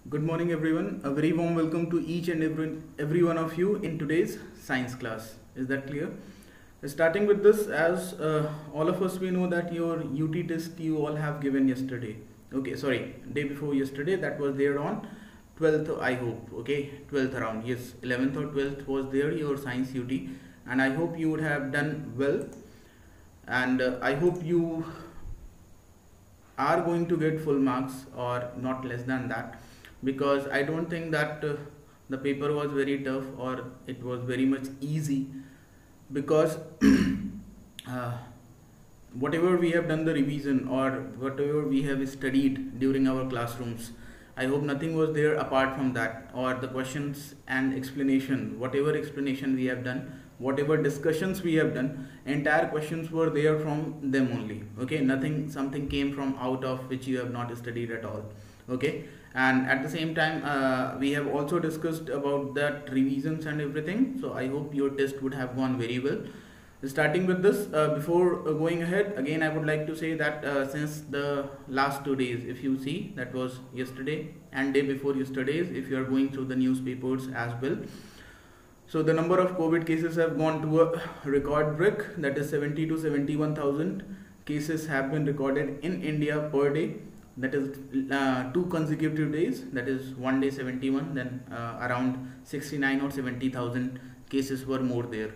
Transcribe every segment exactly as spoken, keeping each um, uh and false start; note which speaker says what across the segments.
Speaker 1: Good morning everyone. A very warm welcome to each and every, every one of you in today's science class. Is that clear? Starting with this, as uh, all of us we know that your U T test you all have given yesterday. Okay, sorry, day before yesterday, that was there on twelfth, I hope. Okay, twelfth around. Yes, eleventh or twelfth was there your science U T, and I hope you would have done well, and uh, I hope you are going to get full marks or not less than that, because I don't think that uh, the paper was very tough or it was very much easy, because uh, whatever we have done the revision or whatever we have studied during our classrooms, I hope nothing was there apart from that, or the questions and explanation, whatever explanation we have done, whatever discussions we have done, entire questions were there from them only. Okay, nothing something came from out of which you have not studied at all. Okay, and at the same time uh, we have also discussed about that revisions and everything, so I hope your test would have gone very well. Starting with this, uh, before uh, going ahead, again I would like to say that uh, since the last two days, if you see, that was yesterday and day before yesterday's, if you are going through the newspapers as well, so the number of COVID cases have gone to a record break, that is seventy to seventy-one thousand cases have been recorded in India per day. That is uh, two consecutive days, that is one day seventy-one, then uh, around sixty-nine or seventy thousand cases were more there.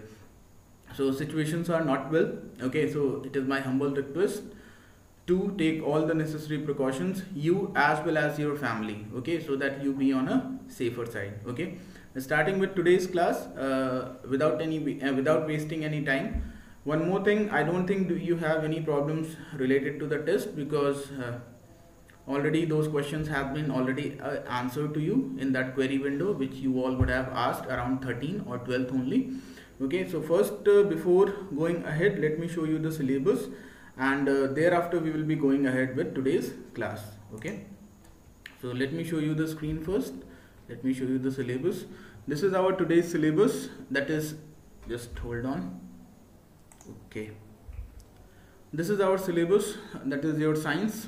Speaker 1: So situations are not well. Okay, so it is my humble request to take all the necessary precautions, you as well as your family, okay, so that you be on a safer side. Okay, starting with today's class, uh, without any uh, without wasting any time, one more thing, I don't think do you have any problems related to the test, because uh, already those questions have been already uh, answered to you in that query window which you all would have asked around thirteen or twelfth only. Okay, so first uh, before going ahead, let me show you the syllabus, and uh, thereafter we will be going ahead with today's class. Okay, so let me show you the screen first. Let me show you the syllabus. This is our today's syllabus, that is, just hold on. Okay, this is our syllabus, that is your science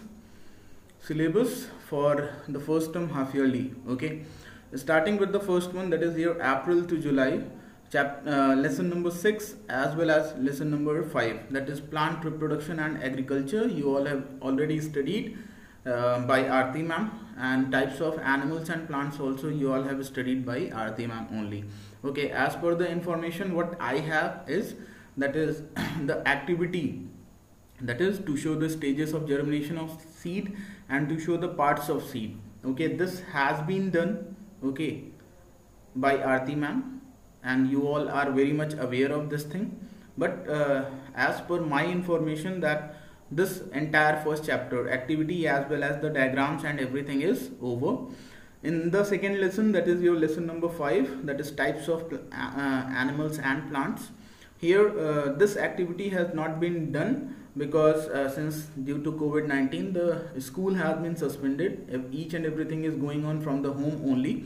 Speaker 1: syllabus for the first term half yearly. Okay, starting with the first one, that is your April to July, chap uh, lesson number six as well as lesson number five, that is plant reproduction and agriculture. You all have already studied uh, by Aarti ma'am, and types of animals and plants also you all have studied by Aarti ma'am only. Okay, as per the information what I have is, that is the activity, that is to show the stages of germination of seed and to show the parts of seed. Okay, this has been done, okay, by Aarti ma'am, and you all are very much aware of this thing. But uh, as per my information, that this entire first chapter activity as well as the diagrams and everything is over. In the second lesson, that is your lesson number five, that is types of uh, animals and plants, here uh, this activity has not been done, because uh, since due to COVID nineteen the school has been suspended, each and everything is going on from the home only.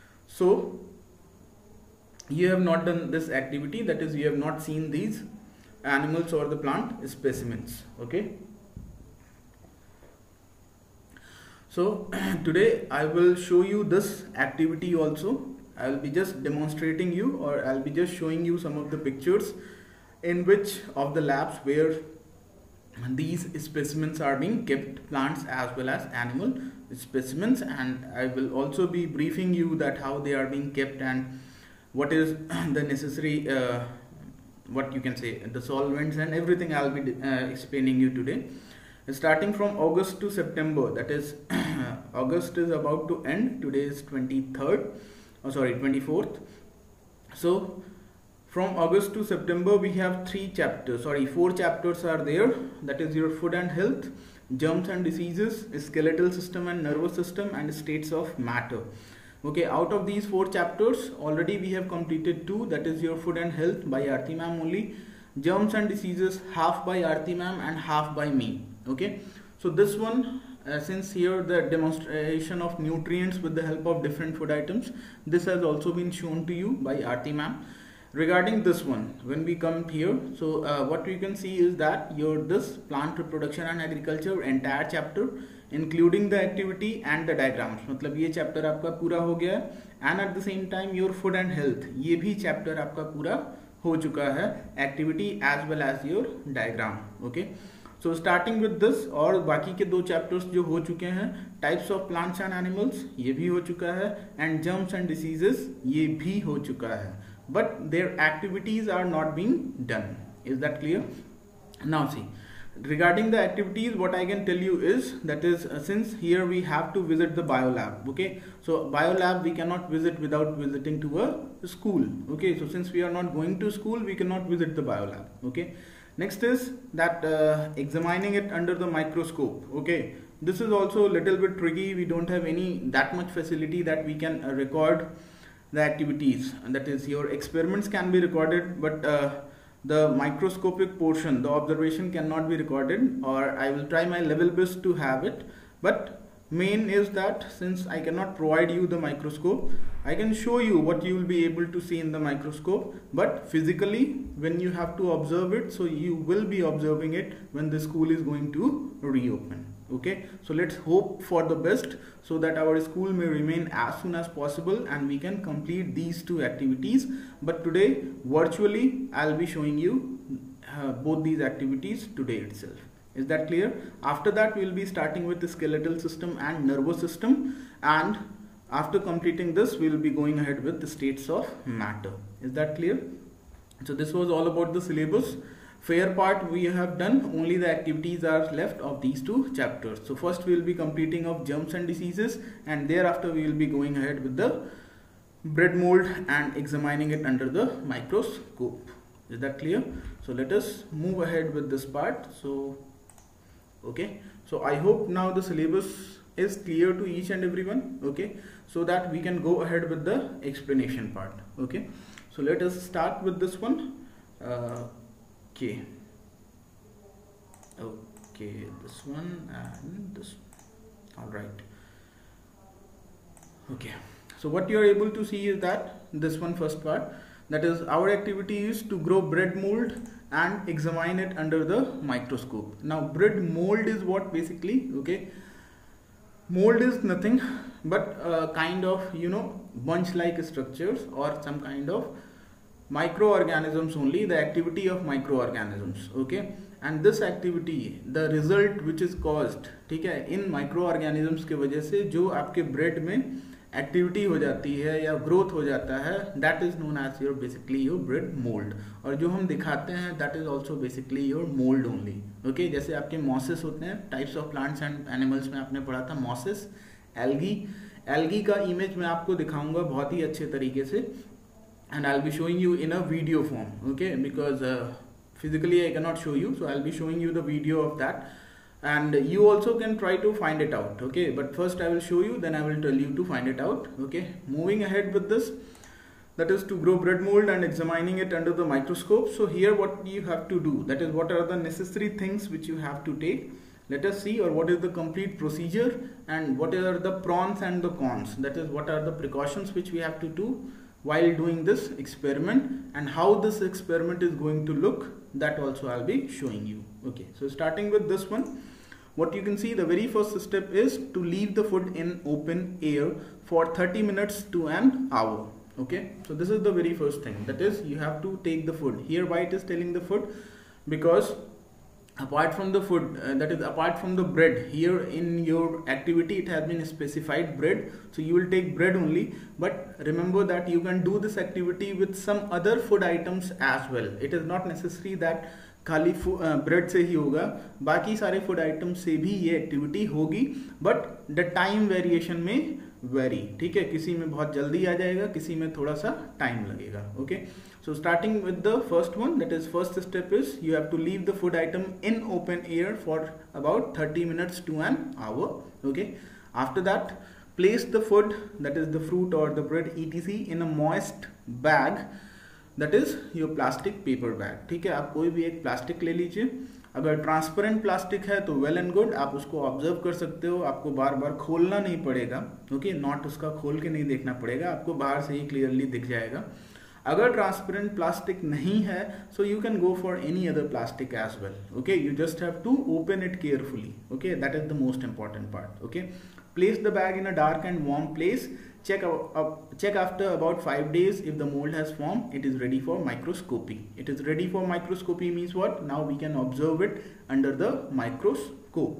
Speaker 1: So you have not done this activity, that is you have not seen these animals or the plant specimens. Okay, so today I will show you this activity also. I will be just demonstrating you, or I will be just showing you some of the pictures in which of the labs where these specimens are being kept, plants as well as animal specimens, and I will also be briefing you that how they are being kept and what is the necessary uh, what you can say the solvents and everything I'll be uh, explaining you today. Starting from August to September, that is August is about to end, today is twenty-third, oh sorry twenty-fourth. So from August to September we have three chapters, sorry four chapters are there, that is your food and health, germs and diseases, skeletal system and nervous system, and states of matter. Okay, out of these four chapters already we have completed two, that is your food and health by Aarti ma'am only, germs and diseases half by Aarti ma'am and half by me. Okay, so this one uh, since here the demonstration of nutrients with the help of different food items, this has also been shown to you by Aarti ma'am. Regarding this one, when we come here, so uh, what we can see is that your this plant reproduction and agriculture entire chapter including the activity and the diagrams, मतलब ये chapter आपका पूरा हो गया है. And at the same time your food and health, ये भी chapter आपका पूरा हो चुका है, activity as well as your diagram. Okay, so starting with this, और बाकी के दो चैप्टर्स जो हो चुके हैं, types of plants and animals, ये भी हो चुका है, एंड जर्म्स एंड डिसीजेस, ये भी हो चुका है, but their activities are not being done. Is that clear? Now see, regarding the activities, what I can tell you is that is uh, since here we have to visit the biolab. Okay, so biolab we cannot visit without visiting to a school. Okay, so since we are not going to school, we cannot visit the biolab. Okay, next is that uh, examining it under the microscope. Okay, this is also a little bit tricky. We don't have any that much facility that we can uh, record the activities, and that is your experiments can be recorded, but uh, the microscopic portion, the observation cannot be recorded, or I will try my level best to have it. But main is that since I cannot provide you the microscope, I can show you what you will be able to see in the microscope, but physically when you have to observe it, so you will be observing it when the school is going to reopen. Okay, so let's hope for the best so that our school may remain as soon as possible and we can complete these two activities. But today virtually I'll be showing you uh, both these activities today itself. Is that clear? After that we will be starting with the skeletal system and nervous system, and after completing this we will be going ahead with the states of matter. Is that clear? So this was all about the syllabus. Fair part we have done, only the activities are left of these two chapters. So first we will be completing of germs and diseases, and thereafter we will be going ahead with the bread mold and examining it under the microscope. Is that clear? So let us move ahead with this part. So okay, so I hope now the syllabus is clear to each and everyone. Okay, so that we can go ahead with the explanation part. Okay, so let us start with this one. uh, Okay, okay, this one and this one. All right. Okay, so what you are able to see is that this one first part, that is our activity is to grow bread mold and examine it under the microscope. Now bread mold is what basically? Okay, mold is nothing but uh, kind of, you know, bunch like structures or some kind of microorganisms only, the activity of microorganisms. Okay, and this activity, the result which is caused, ठीक है, इन microorganisms के वजह से जो आपके bread में activity हो जाती है या growth हो जाता है, that is known as your basically your bread mold. और जो हम दिखाते हैं that is also basically your mold only. Okay, जैसे आपके mosses होते हैं, types of plants and animals में आपने पढ़ा था mosses, algae, algae का image मैं आपको दिखाऊंगा बहुत ही अच्छे तरीके से, and I'll be showing you in a video form. Okay, because uh, physically I cannot show you, so I'll be showing you the video of that, and you also can try to find it out. Okay, but first I will show you, then I will tell you to find it out. Okay, moving ahead with this, that is to grow bread mold and examining it under the microscope. So here what you have to do, that is what are the necessary things which you have to take. Let us see, or what is the complete procedure and what are the pros and the cons, that is what are the precautions which we have to do while doing this experiment, and how this experiment is going to look, that also I'll be showing you. Okay, so starting with this one, what you can see, the very first step is to leave the food in open air for thirty minutes to an hour. Okay, so this is the very first thing, that is you have to take the food. Here why it is telling the food, because apart from the food, uh, that is apart from the bread, here in your activity it has been specified bread, so you will take bread only, but remember that you can do this activity with some other food items as well. It is not necessary that खाली bread से ही होगा, बाकी सारे food item से भी ये activity होगी, बट द टाइम वेरिएशन में वेरी, ठीक है, किसी में बहुत जल्दी आ जाएगा, किसी में थोड़ा सा टाइम लगेगा. Okay, so starting with the first one, that is first step is you have to leave the food item in open air for about thirty minutes to an hour. Okay, after that place the food, that is the fruit or the bread etc in a moist bag, that is your plastic paper bag. ठीक है, आप कोई भी एक plastic ले लीजिए, अगर transparent plastic है तो वेल एंड गुड, आप उसको ऑब्जर्व कर सकते हो, आपको बार बार खोलना नहीं पड़ेगा. ओके, नॉट उसका खोल के नहीं देखना पड़ेगा, आपको बाहर से ही क्लियरली दिख जाएगा. अगर ट्रांसपेरेंट प्लास्टिक नहीं है so you can go for any other plastic as well. Okay, you just have to open it carefully. Okay, that is the most important part. Okay, place the bag in a dark and warm place. Check out, uh, check after about five days if the mold has formed. It is ready for microscopy. It is ready for microscopy means what? Now we can observe it under the microscope.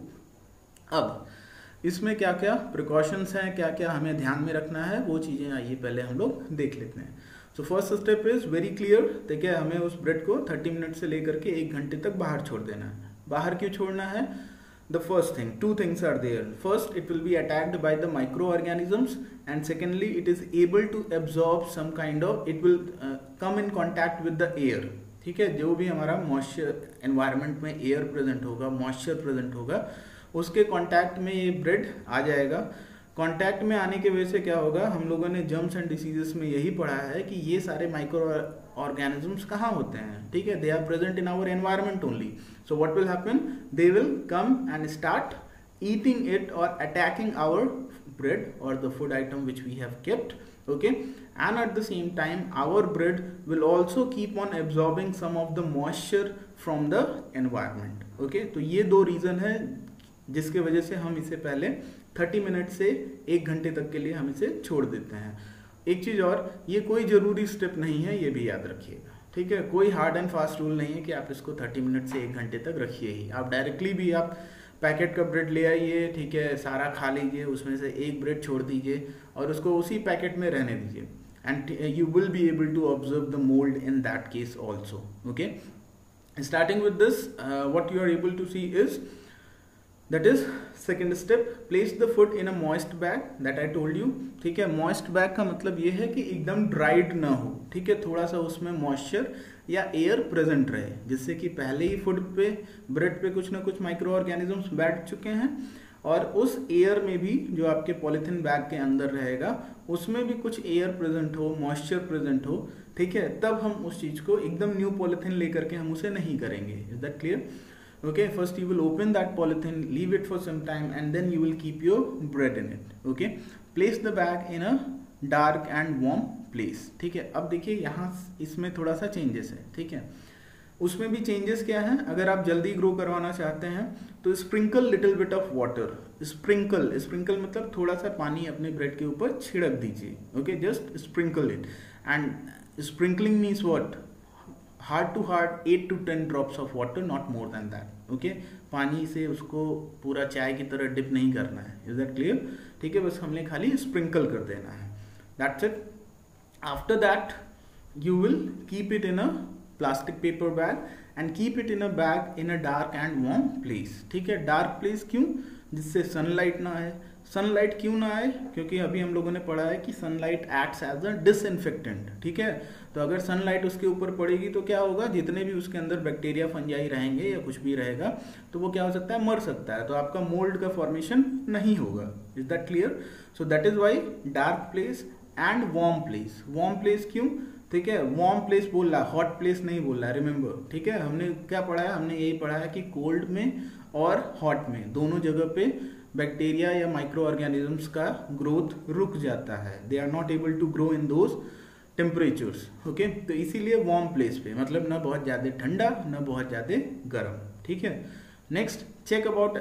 Speaker 1: अब इसमें क्या क्या precautions हैं, क्या क्या हमें ध्यान में रखना है, वो चीज़ें आइए पहले हम लोग देख लेते हैं. So first step is very clear. देखिए, हमें उस ब्रेड को थर्टी मिनट से लेकर के एक घंटे तक बाहर छोड़ देना है. बाहर क्यों छोड़ना है? The first thing, two things are there. First, it will be attacked by the microorganisms, and secondly, it is able to absorb some kind of, it will uh, come in contact with the air. ठीक है, जो भी हमारा moisture environment में air present होगा, moisture present होगा, उसके contact में ये ब्रेड आ जाएगा. कांटेक्ट में आने की वजह से क्या होगा, हम लोगों ने जर्म्स एंड डिसीजेस में यही पढ़ा है कि ये सारे माइक्रो ऑर्गेनिजम्स कहाँ होते हैं. ठीक है, they are present in our environment only. So what will happen, they will come and start eating it और अटैकिंग आवर ब्रेड और the food item which we have kept. Okay, and at the same time our bread will also keep on absorbing some of the moisture from the environment. Okay, तो ये दो reason है जिसके वजह से हम इसे पहले थर्टी मिनट से एक घंटे तक के लिए हम इसे छोड़ देते हैं. एक चीज और, ये कोई जरूरी स्टेप नहीं है, ये भी याद रखिएगा. ठीक है, कोई हार्ड एंड फास्ट रूल नहीं है कि आप इसको थर्टी मिनट से एक घंटे तक रखिए ही. आप डायरेक्टली भी आप पैकेट का ब्रेड ले आइए, ठीक है, सारा खा लीजिए, उसमें से एक ब्रेड छोड़ दीजिए और उसको उसी पैकेट में रहने दीजिए, and you will be able to observe the mould in that case also. Okay, starting with this what you are able to see is, that is second step, place the food in a moist bag that I told you. ठीक है, moist bag का मतलब ये है कि एकदम dried ना हो. ठीक है, थोड़ा सा उसमें मॉइस्चर या एयर प्रेजेंट रहे, जिससे कि पहले ही फूड पे, ब्रेड पे कुछ ना कुछ माइक्रो ऑर्गेनिजम्स बैठ चुके हैं और उस एयर में भी जो आपके पॉलीथीन बैग के अंदर रहेगा उसमें भी कुछ एयर प्रेजेंट हो, मॉइस्चर प्रेजेंट हो. ठीक है, तब हम उस चीज को एकदम न्यू पॉलीथीन लेकर के हम उसे नहीं करेंगे. Is that clear? Okay, first you will open that polythene, leave it for some time, and then you will keep your bread in it. Okay, place the bag in a dark and warm place. ठीक है, अब देखिए यहाँ इसमें थोड़ा सा changes है. ठीक है, उसमें भी चेंजेस क्या है, अगर आप जल्दी ग्रो करवाना चाहते हैं तो sprinkle little bit of water. Sprinkle sprinkle मतलब थोड़ा सा पानी अपने ब्रेड के ऊपर छिड़क दीजिए. Okay, just sprinkle it. And sprinkling means what, hard to hard eight to ten drops of water, not more than that. Okay, पानी से उसको पूरा चाय की तरह डिप नहीं करना है. Is that clear? ठीक है, बस हमने खाली स्प्रिंकल कर देना है. That's it. After that you will keep it in a plastic paper bag and keep it in a bag in a dark and warm place. ठीक है, डार्क प्लेस क्यों? जिससे सनलाइट ना आए. सनलाइट क्यों ना आए? क्योंकि अभी हम लोगों ने पढ़ा है कि sunlight acts as a disinfectant. ठीक है, तो अगर सनलाइट उसके ऊपर पड़ेगी तो क्या होगा, जितने भी उसके अंदर बैक्टीरिया फंजाई रहेंगे या कुछ भी रहेगा तो वो क्या हो सकता है, मर सकता है. तो आपका मोल्ड का फॉर्मेशन नहीं होगा. Is that clear? So that is why dark place and warm place. Warm place क्यों? ठीक है, वार्म प्लेस बोल रहा, हॉट प्लेस नहीं बोल रहा. रिमेंबर, ठीक है, हमने क्या पढ़ा है, हमने यही पढ़ा है कि कोल्ड में और हॉट में दोनों जगह पे बैक्टीरिया या माइक्रो ऑर्गेनिजम्स का ग्रोथ रुक जाता है. They are not able to grow in those temperatures. Okay, तो इसीलिए वार्म प्लेस पे, मतलब ना बहुत ज़्यादा ठंडा ना बहुत ज़्यादा गर्म. ठीक है, next, check about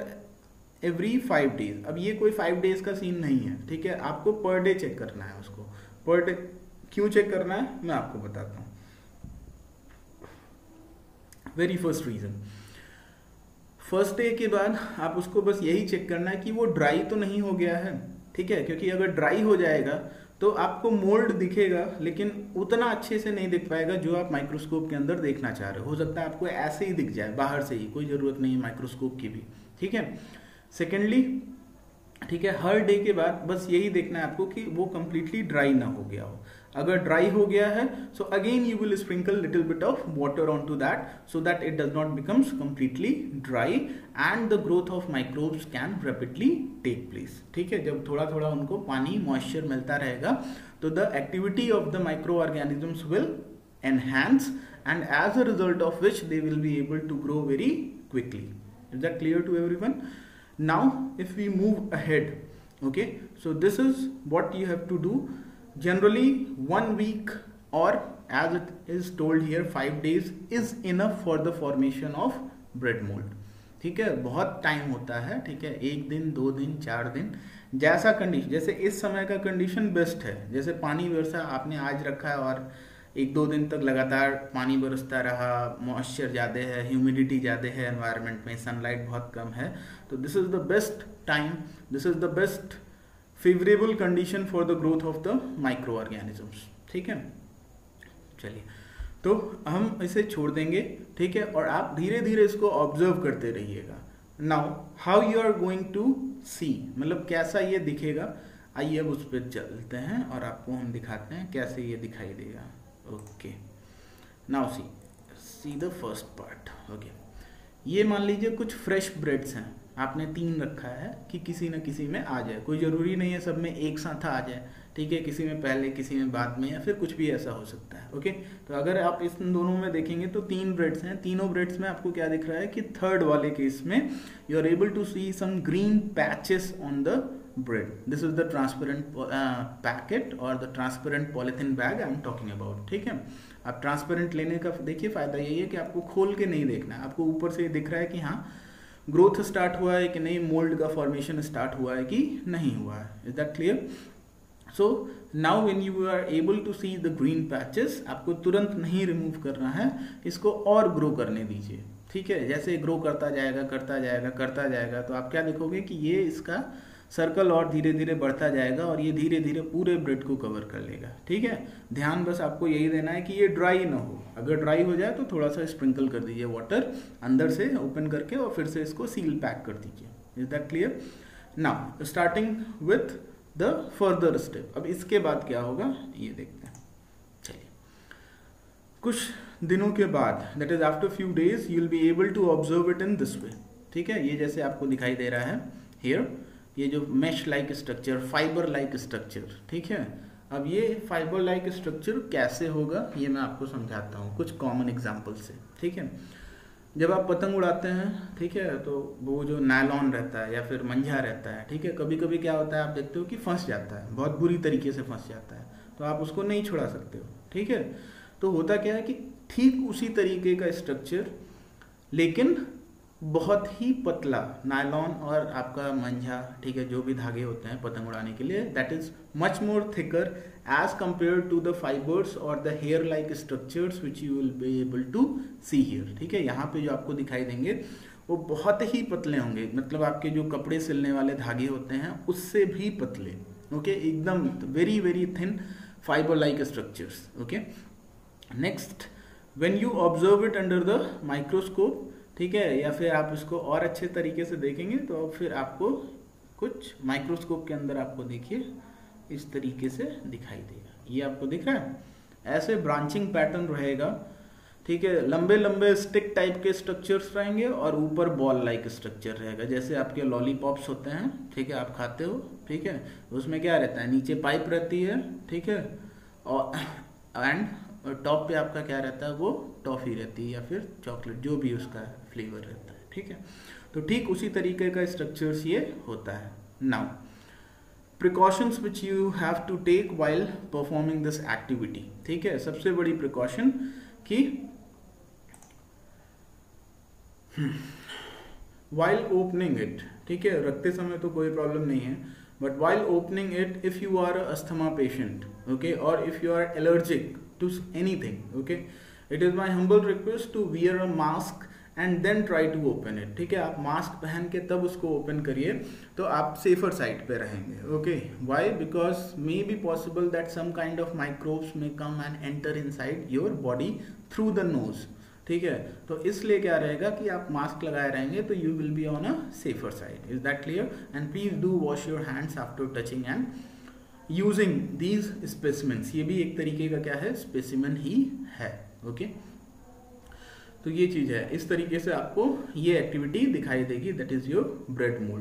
Speaker 1: every five days. अब ये कोई फाइव डेज का सीन नहीं है. ठीक है, आपको पर डे चेक करना है उसको. पर डे क्यों चेक करना है मैं आपको बताता हूँ. Very first reason, first day के बाद आप उसको बस यही चेक करना है कि वो ड्राई तो नहीं हो गया है. ठीक है, क्योंकि अगर ड्राई हो जाएगा तो आपको मोल्ड दिखेगा लेकिन उतना अच्छे से नहीं दिख पाएगा जो आप माइक्रोस्कोप के अंदर देखना चाह रहे हो. हो सकता है आपको ऐसे ही दिख जाए बाहर से ही, कोई ज़रूरत नहीं है माइक्रोस्कोप की भी. ठीक है, सेकेंडली, ठीक है, हर डे के बाद बस यही देखना है आपको कि वो कंप्लीटली ड्राई ना हो गया हो. अगर ड्राई हो गया है so again you will sprinkle little bit of water on to that so that it does not becomes completely dry and the growth of microbes can rapidly take place. ठीक है, जब थोड़ा थोड़ा उनको पानी, मॉइस्चर मिलता रहेगा तो the activity of the micro organisms will enhance and as a result of which they will be able to grow very quickly. Is that clear to everyone? Now if we move ahead, okay, so this is what you have to do. Generally one week और as it is told here five days is enough for the formation of bread mould. ठीक है, बहुत time होता है, ठीक है, एक दिन, दो दिन, चार दिन, जैसा कंडीशन, जैसे इस समय का कंडीशन बेस्ट है, जैसे पानी बरसा आपने आज रखा है और एक दो दिन तक लगातार पानी बरसता रहा, मॉइस्चर ज़्यादा है, ह्यूमिडिटी ज़्यादा है एनवायरनमेंट में, सनलाइट बहुत कम है, तो this is the best time, this is the best favourable condition for the growth of the micro organisms. ठीक है, चलिए तो हम इसे छोड़ देंगे, ठीक है, और आप धीरे धीरे इसको ऑब्जर्व करते रहिएगा। Now how you are going to see, मतलब कैसा ये दिखेगा, आइए अब उस पर चलते हैं और आपको हम दिखाते हैं कैसे ये दिखाई देगा। Okay, now see see the first part. Okay, ये मान लीजिए कुछ फ्रेश ब्रेड्स हैं, आपने तीन रखा है कि किसी न किसी में आ जाए, कोई ज़रूरी नहीं है सब में एक साथ आ जाए, ठीक है, किसी में पहले किसी में बाद में, या फिर कुछ भी ऐसा हो सकता है। ओके, तो अगर आप इस दोनों में देखेंगे तो तीन ब्रेड्स हैं, तीनों ब्रेड्स में आपको क्या दिख रहा है कि थर्ड वाले केस में you are able to see some green patches on the bread. This is the transparent packet और the transparent polythene bag I am talking about. ठीक है, आप ट्रांसपेरेंट लेने का देखिए फायदा यही है कि आपको खोल के नहीं देखना है, आपको ऊपर से दिख रहा है कि हाँ ग्रोथ स्टार्ट हुआ है कि नहीं, मोल्ड का फॉर्मेशन स्टार्ट हुआ है कि नहीं हुआ है। Is that clear? So now when you are able to see the green patches, आपको तुरंत नहीं रिमूव करना है, इसको और ग्रो करने दीजिए। ठीक है, जैसे ग्रो करता जाएगा करता जाएगा करता जाएगा तो आप क्या देखोगे कि ये इसका सर्कल और धीरे धीरे बढ़ता जाएगा और ये धीरे धीरे पूरे ब्रेड को कवर कर लेगा। ठीक है, ध्यान बस आपको यही देना है कि ये ड्राई ना हो, अगर ड्राई हो जाए तो थोड़ा सा स्प्रिंकल कर दीजिए वाटर अंदर से ओपन करके और फिर से इसको सील पैक कर दीजिए। Is that clear? Now starting with the further step, अब इसके बाद क्या होगा ये देखते हैं। चलिए, कुछ दिनों के बाद, that is after few days, you will be able to observe it in this way. ठीक है, ये जैसे आपको दिखाई दे रहा है हियर, ये जो mesh like structure, fibre like structure. ठीक है, अब ये फाइबर लाइक स्ट्रक्चर कैसे होगा ये मैं आपको समझाता हूँ कुछ कॉमन एग्जांपल से। ठीक है, जब आप पतंग उड़ाते हैं, ठीक है, तो वो जो नायलॉन रहता है या फिर मंझा रहता है, ठीक है, कभी कभी क्या होता है आप देखते हो कि फंस जाता है, बहुत बुरी तरीके से फंस जाता है, तो आप उसको नहीं छुड़ा सकते हो। ठीक है, तो होता क्या है कि ठीक उसी तरीके का स्ट्रक्चर लेकिन बहुत ही पतला नायलॉन और आपका मंझा, ठीक है, जो भी धागे होते हैं पतंग उड़ाने के लिए, that is much more thicker as compare to the fibres और the hair like structures which you will be able to see here. ठीक है, यहाँ पे जो आपको दिखाई देंगे वो बहुत ही पतले होंगे, मतलब आपके जो कपड़े सिलने वाले धागे होते हैं उससे भी पतले। ओके, एकदम very very thin fibre like structures. Okay, next when you observe it under the microscope, ठीक है, या फिर आप इसको और अच्छे तरीके से देखेंगे तो फिर आपको कुछ माइक्रोस्कोप के अंदर आपको देखिए इस तरीके से दिखाई देगा। ये आपको दिख रहा है, ऐसे ब्रांचिंग पैटर्न रहेगा। ठीक है, लंबे लंबे स्टिक टाइप के स्ट्रक्चर्स रहेंगे और ऊपर बॉल लाइक स्ट्रक्चर रहेगा, जैसे आपके लॉलीपॉप्स होते हैं, ठीक है, आप खाते हो, ठीक है, उसमें क्या रहता है, नीचे पाइप रहती है, ठीक है, और एंड टॉप पे आपका क्या रहता है, वो टॉफी रहती है या फिर चॉकलेट, जो भी उसका फ्लेवर रहता है। ठीक है, तो ठीक उसी तरीके का स्ट्रक्चर्स ये होता है। Now precautions which you have to take while performing this activity. ठीक है, सबसे बड़ी प्रिकॉशन कि व्हाइल ओपनिंग इट, ठीक है, रखते समय तो कोई प्रॉब्लम नहीं है, but while opening it if you are asthma patient, okay, और if you are allergic to anything, okay, it is my humble request to wear a mask and then try to open it. ठीक है, आप mask पहन के तब उसको open करिए तो आप सेफर साइड पे रहेंगे। Okay, why? Because may be possible that some kind of microbes may come and enter inside your body through the nose. ठीक है, तो इसलिए क्या रहेगा कि आप मास्क लगाए रहेंगे तो you will be on a safer side. Is that clear? And please do wash your hands after touching and using these specimens. ये भी एक तरीके का क्या है, स्पेसिमेन ही है। ओके, तो ये चीज़ है, इस तरीके से आपको ये एक्टिविटी दिखाई देगी, that is your bread mould.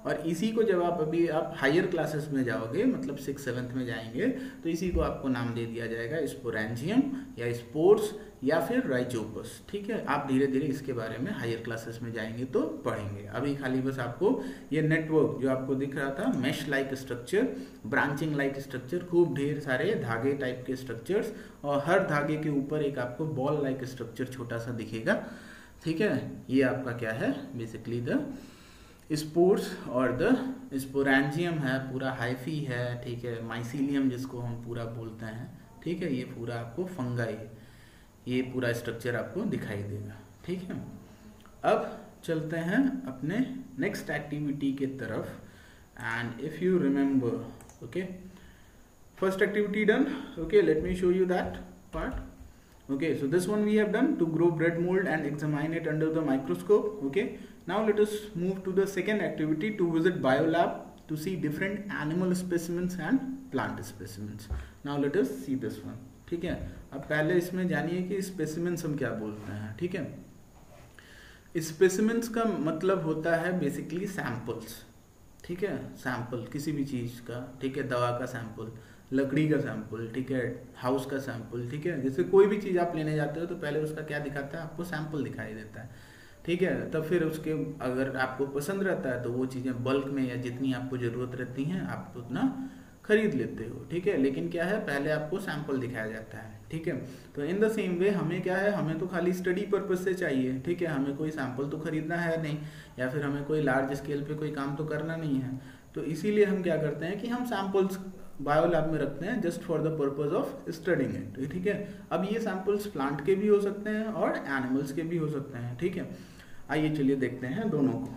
Speaker 1: और इसी को जब आप अभी आप हायर क्लासेस में जाओगे, मतलब सिक्स सेवन्थ में जाएंगे, तो इसी को आपको नाम दे दिया जाएगा स्पोरेंजियम या स्पोर्स या फिर राइजोपस। ठीक है, आप धीरे धीरे इसके बारे में हायर क्लासेस में जाएंगे तो पढ़ेंगे। अभी खाली बस आपको ये नेटवर्क जो आपको दिख रहा था, mesh like structure, branching like structure, खूब ढेर सारे धागे टाइप के स्ट्रक्चर्स, और हर धागे के ऊपर एक आपको बॉल लाइक स्ट्रक्चर छोटा सा दिखेगा। ठीक है, ये आपका क्या है, बेसिकली द स्पोर्स और द स्पोरेंजियम है, पूरा हाइफी है। ठीक है, माइसीलियम जिसको हम पूरा बोलते हैं। ठीक है, ये पूरा आपको फंगाई, ये पूरा स्ट्रक्चर आपको दिखाई देगा। ठीक है, अब चलते हैं अपने नेक्स्ट एक्टिविटी के तरफ। And if you remember, okay, first activity done. Okay, let me show you that part. Okay, so this one we have done to grow bread mold and examine it under the microscope. Okay, now let us move to the second activity, to visit biolab to see different animal specimens and plant specimens. Now let us see this one. ठीक है, अब पहले इसमें जानिए कि specimens हम क्या बोलते हैं। ठीक है, specimens का मतलब होता है बेसिकली samples। ठीक है, सैंपल किसी भी चीज़ का। ठीक है, दवा का सैंपल, लकड़ी का सैंपल, ठीक है, हाउस का सैंपल। ठीक है, जैसे कोई भी चीज़ आप लेने जाते हो तो पहले उसका क्या दिखाता है, आपको सैंपल दिखाई देता है। ठीक है, तब फिर उसके अगर आपको पसंद रहता है तो वो चीज़ें बल्क में या जितनी आपको ज़रूरत रहती हैं आप उतना खरीद लेते हो। ठीक है, लेकिन क्या है, पहले आपको सैंपल दिखाया जाता है। ठीक है, तो इन द सेम वे हमें क्या है, हमें तो खाली स्टडी पर्पज से चाहिए। ठीक है, हमें कोई सैंपल तो खरीदना है नहीं, या फिर हमें कोई लार्ज स्केल पे कोई काम तो करना नहीं है। तो इसीलिए हम क्या करते हैं कि हम सैंपल्स बायोलैब में रखते हैं just for the purpose of studying it. ठीक है, अब ये सैंपल्स प्लांट के भी हो सकते हैं और एनिमल्स के भी हो सकते हैं। ठीक है, आइए चलिए देखते हैं दोनों को।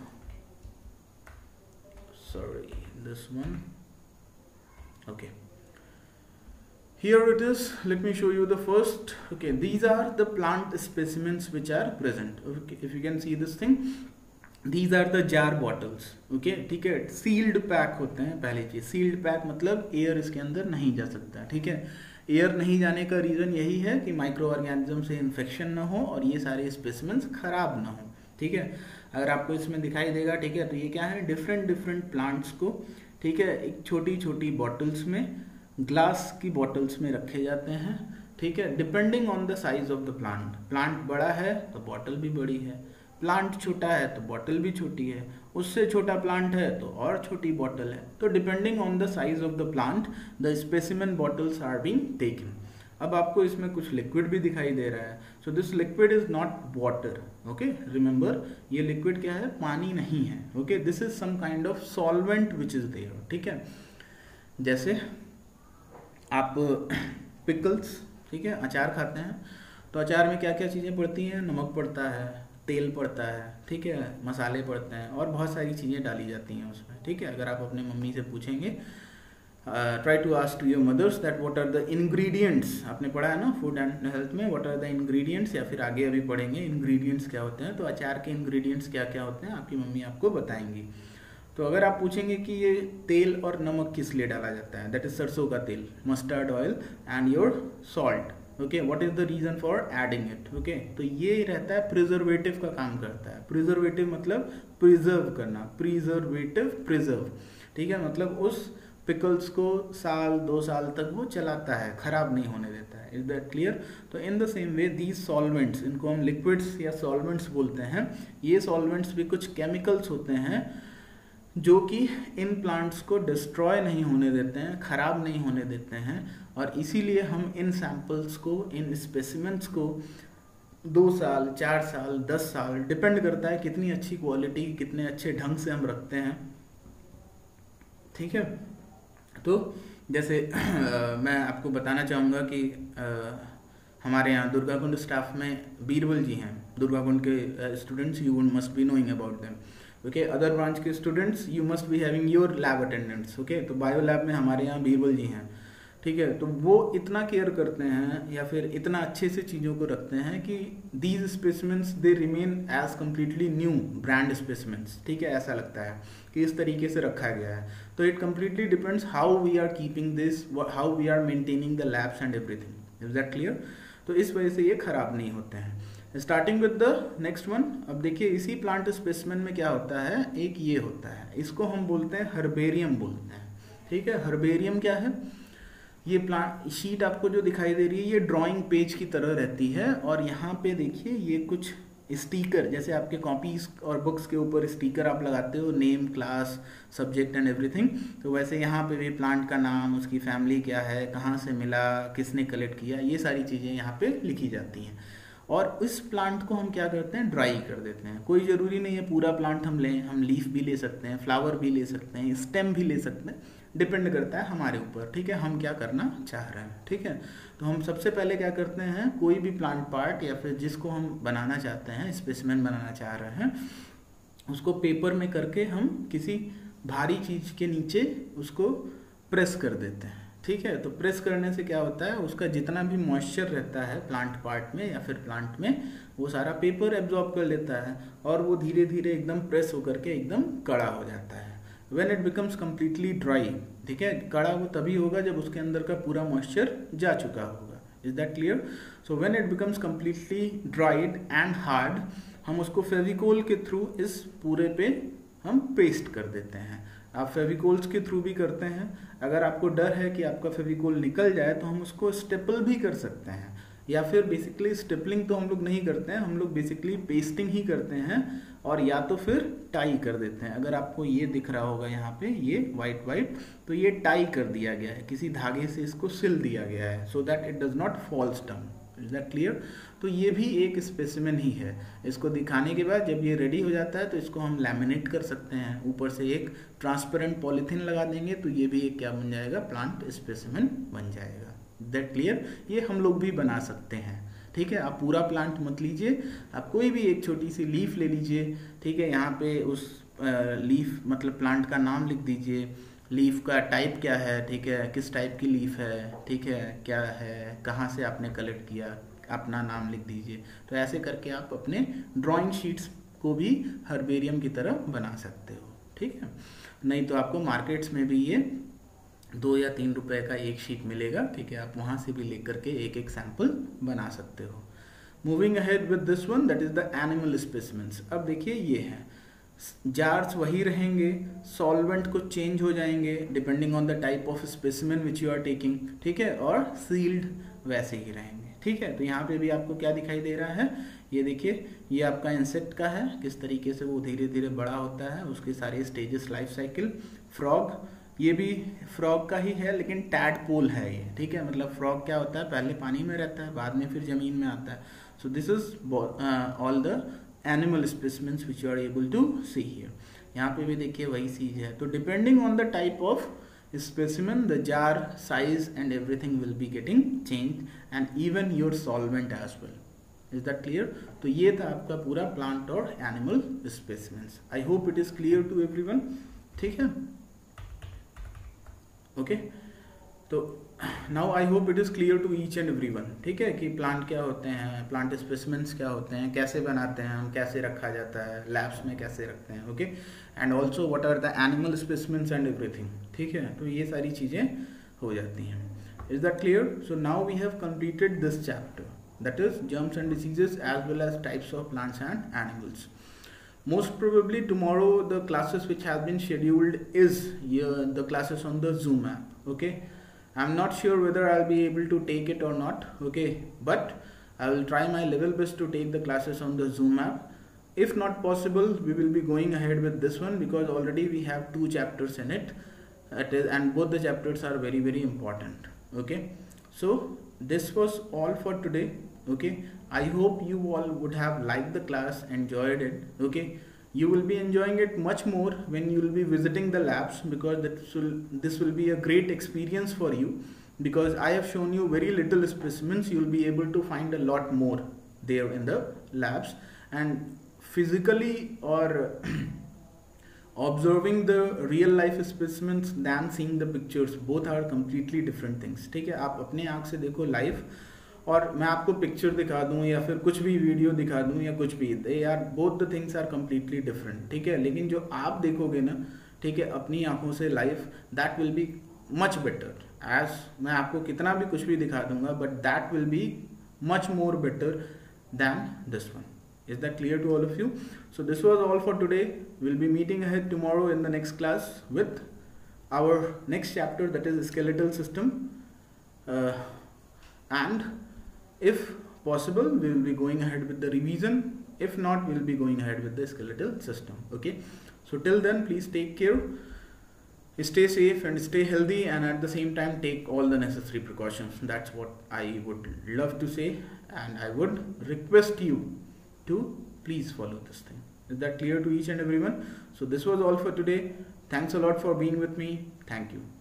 Speaker 1: Sorry, this one. Okay, here it is. Let me show you the first. Okay, these are the plant specimens which are present. Okay, if you can see this thing, these are the jar bottles. Okay, ठीक है, sealed pack होते हैं। पहली चीज, sealed pack मतलब air इसके अंदर नहीं जा सकता। ठीक है, एयर नहीं जाने का रीजन यही है कि माइक्रो ऑर्गेनिज्म से इन्फेक्शन ना हो और ये सारे स्पेसिमेंस खराब ना हो। ठीक है, अगर आपको इसमें दिखाई देगा, ठीक है, तो ये क्या है, डिफरेंट डिफरेंट प्लांट्स को, ठीक है, एक छोटी छोटी बॉटल्स में, ग्लास की बॉटल्स में रखे जाते हैं। ठीक है, depending on the size of the plant. Plant बड़ा है तो बॉटल भी बड़ी है, प्लांट छोटा है तो बॉटल भी छोटी है, उससे छोटा प्लांट है तो और छोटी बॉटल है। तो depending on the size of the plant the specimen bottles are being taken. अब आपको इसमें कुछ लिक्विड भी दिखाई दे रहा है। So this liquid is not water. Okay, remember, ये लिक्विड क्या है, पानी नहीं है। Okay, this is some kind of solvent which is there. ठीक है, जैसे आप पिकल्स, ठीक है, अचार खाते हैं तो अचार में क्या क्या चीज़ें पड़ती हैं, नमक पड़ता है, तेल पड़ता है, ठीक है, मसाले पड़ते हैं और बहुत सारी चीज़ें डाली जाती हैं उसमें। ठीक है, अगर आप अपने मम्मी से पूछेंगे, try to ask to your mothers that what are the ingredients. आपने पढ़ा है ना फूड एंड हेल्थ में, व्हाट आर द इंग्रेडिएंट्स, या फिर आगे अभी पढ़ेंगे इंग्रेडिएंट्स क्या होते हैं। तो अचार के इंग्रेडिएंट्स क्या क्या होते हैं आपकी मम्मी आपको बताएंगी। तो अगर आप पूछेंगे कि ये तेल और नमक किस लिए डाला जाता है, दैट इज सरसों का तेल, mustard oil and your salt. Okay, what is the reason for adding it. Okay, तो ये रहता है प्रिजर्वेटिव का काम करता है। प्रिजर्वेटिव मतलब प्रिजर्व करना, प्रिजर्वेटिव, प्रिजर्व। ठीक है, मतलब उस पिकल्स को साल दो साल तक वो चलाता है, खराब नहीं होने देता है। Is that clear. तो in the same way these solvents, इनको हम लिक्विड्स या सॉल्वेंट्स बोलते हैं। ये सॉल्वेंट्स भी कुछ केमिकल्स होते हैं जो कि इन प्लांट्स को डिस्ट्रॉय नहीं होने देते हैं, खराब नहीं होने देते हैं, और इसीलिए हम इन सैंपल्स को, इन स्पेसिमेंट्स को दो साल, चार साल, दस साल, डिपेंड करता है कितनी अच्छी क्वालिटी, कितने अच्छे ढंग से हम रखते हैं। ठीक है, तो जैसे आ, मैं आपको बताना चाहूँगा कि आ, हमारे यहाँ दुर्गा कुंड स्टाफ में बीरबल जी हैं, दुर्गा कुंड के students, you must be knowing about them. Okay, other branch के students you must be having your lab attendants. Okay, तो बायो लैब में हमारे यहाँ बीरबल जी हैं। ठीक है, तो वो इतना केयर करते हैं या फिर इतना अच्छे से चीज़ों को रखते हैं कि these specimens they remain as completely new brand specimens. ठीक है, ऐसा लगता है कि इस तरीके से रखा गया है। तो it completely depends how we are keeping this, how we are maintaining the labs and everything. Is that clear. तो इस वजह से ये खराब नहीं होते हैं। Starting with the next one. अब देखिए इसी प्लांट स्पेसिमेन में क्या होता है, एक ये होता है, इसको हम बोलते हैं हर्बेरियम बोलते हैं। ठीक है, हर्बेरियम क्या है, ये प्लांट शीट आपको जो दिखाई दे रही है ये ड्राइंग पेज की तरह रहती है, और यहाँ पे देखिए ये कुछ स्टिकर, जैसे आपके कॉपीज और बुक्स के ऊपर स्टिकर आप लगाते हो, name, class, subject and everything, तो वैसे यहाँ पे भी प्लांट का नाम, उसकी फैमिली क्या है, कहाँ से मिला, किसने कलेक्ट किया, ये सारी चीज़ें यहाँ पे लिखी जाती हैं। और इस प्लांट को हम क्या करते हैं, ड्राई कर देते हैं। कोई ज़रूरी नहीं है पूरा प्लांट हम लें, हम लीफ भी ले सकते हैं, फ्लावर भी ले सकते हैं, स्टेम भी ले सकते हैं, डिपेंड करता है हमारे ऊपर। ठीक है, हम क्या करना चाह रहे हैं। ठीक है, तो हम सबसे पहले क्या करते हैं, कोई भी प्लांट पार्ट या फिर जिसको हम बनाना चाहते हैं, स्पेसिमेन बनाना चाह रहे हैं, उसको पेपर में करके हम किसी भारी चीज़ के नीचे उसको प्रेस कर देते हैं। ठीक है, तो प्रेस करने से क्या होता है, उसका जितना भी मॉइस्चर रहता है प्लांट पार्ट में या फिर प्लांट में, वो सारा पेपर एब्जॉर्ब कर लेता है और वो धीरे धीरे एकदम प्रेस होकर के एकदम कड़ा हो जाता है। When it becomes completely dry, ठीक है, कड़ा वो तभी होगा जब उसके अंदर का पूरा मॉइस्चर जा चुका होगा। Is that clear? So when it becomes completely dried and hard, हम उसको फेविकोल के थ्रू इस पूरे पे हम पेस्ट कर देते हैं। आप फेविकोल्स के थ्रू भी करते हैं, अगर आपको डर है कि आपका फेविकोल निकल जाए तो हम उसको स्टेपल भी कर सकते हैं, या फिर बेसिकली स्टेपलिंग तो हम लोग नहीं करते हैं, हम लोग बेसिकली पेस्टिंग ही करते हैं, और या तो फिर टाई कर देते हैं। अगर आपको ये दिख रहा होगा यहाँ पे ये वाइट वाइट, तो ये टाई कर दिया गया है, किसी धागे से इसको सिल दिया गया है, so that it does not falls down. Is that clear? तो ये भी एक स्पेसिमेन ही है। इसको दिखाने के बाद जब ये रेडी हो जाता है तो इसको हम लैमिनेट कर सकते हैं, ऊपर से एक ट्रांसपेरेंट पॉलीथीन लगा देंगे तो ये भी एक क्या बन जाएगा, प्लांट स्पेसिमेन बन जाएगा। That clear? ये हम लोग भी बना सकते हैं। ठीक है, आप पूरा प्लांट मत लीजिए, आप कोई भी एक छोटी सी लीफ ले लीजिए। ठीक है, यहाँ पे उस लीफ मतलब प्लांट का नाम लिख दीजिए, लीफ का टाइप क्या है, ठीक है, किस टाइप की लीफ है, ठीक है, क्या है, कहाँ से आपने कलेक्ट किया, अपना नाम लिख दीजिए। तो ऐसे करके आप अपने ड्राइंग शीट्स को भी हर्बेरियम की तरह बना सकते हो। ठीक है, नहीं तो आपको मार्केट्स में भी ये दो या तीन रुपए का एक शीट मिलेगा। ठीक है, आप वहाँ से भी लेकर के एक एक सैंपल बना सकते हो। Moving ahead with this one, that is the animal specimens. अब देखिए ये है, जार्स वही रहेंगे, सॉल्वेंट को चेंज हो जाएंगे depending on the type of specimen which you are taking. ठीक है, और सील्ड वैसे ही रहेंगे। ठीक है, तो यहाँ पे भी आपको क्या दिखाई दे रहा है, ये देखिए, ये आपका इंसेक्ट का है, किस तरीके से वो धीरे धीरे बड़ा होता है, उसके सारे स्टेजेस, लाइफ साइकिल। फ्रॉग, ये भी फ्रॉग का ही है लेकिन टैडपोल है ये। ठीक है, मतलब फ्रॉग क्या होता है, पहले पानी में रहता है, बाद में फिर जमीन में आता है। So this is all the animal specimens which you are able to see here. यहाँ पे भी देखिए वही चीज है। तो depending on the type of specimen, the jar size and everything will be getting changed, and even your solvent as well. Is that clear? तो ये था आपका पूरा plant और animal specimens. I hope it is clear to everyone. ठीक है, okay, तो now I hope it is clear to each and everyone. ठीक है, कि प्लांट क्या होते हैं, प्लांट स्पेसिमेंट्स क्या होते हैं, कैसे बनाते हैं हम, कैसे रखा जाता है, लैब्स में कैसे रखते हैं, okay, and also what are the animal specimens and everything. ठीक है, तो ये सारी चीज़ें हो जाती हैं। Is that clear? So now we have completed this chapter, that is germs and diseases as well as types of plants and animals. Most probably tomorrow the classes which have been scheduled is uh, the classes on the Zoom app. Okay, I'm not sure whether I'll be able to take it or not. Okay, but I will try my level best to take the classes on the Zoom app. If not possible, we will be going ahead with this one because already we have two chapters in it. It is, and both the chapters are very very important. Okay, so this was all for today. Okay, I hope you all would have liked the class, enjoyed it. Okay, you will be enjoying it much more when you will be visiting the labs, because this will this will be a great experience for you, because I have shown you very little specimens. You will be able to find a lot more there in the labs, and physically or observing the real life specimens than seeing the pictures, both are completely different things. ठीक है, आप अपने आँख से देखो live, और मैं आपको पिक्चर दिखा दूं या फिर कुछ भी वीडियो दिखा दूं या कुछ भी, they are both the things are completely different. ठीक है, लेकिन जो आप देखोगे ना, ठीक है, अपनी आंखों से life, that will be much better. As मैं आपको कितना भी कुछ भी दिखा दूंगा, but that will be much more better than this one. Is that clear to all of you? So this was all for today. We'll be meeting ahead tomorrow in the next class with our next chapter, that is skeletal system, uh, and if possible we will be going ahead with the revision. If not, we will be going ahead with the skeletal system. Okay, so till then, please take care, stay safe and stay healthy, and at the same time take all the necessary precautions. That's what I would love to say, and I would request you to please follow this thing. Is that clear to each and everyone? So this was all for today. Thanks a lot for being with me. Thank you.